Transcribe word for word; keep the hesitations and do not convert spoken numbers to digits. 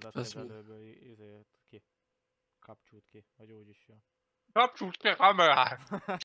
feliratkezelőből izért ki. Kapcsolt ki, vagy úgy is jön. Kapcsolj ki a kamerát!